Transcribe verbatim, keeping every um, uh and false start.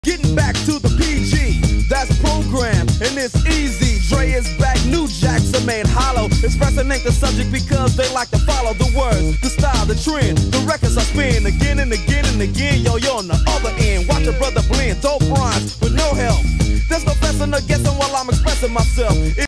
Getting back to the P G, that's program, and it's easy. Dre is back, New Jacks are made hollow. Expressing ain't the subject because they like to follow the words, the style, the trend. The records I spin again and again and again. Yo, you're on the other end. Watch a brother blend, dope rhymes with no help. There's no guessing or guessing while I'm expressing myself. It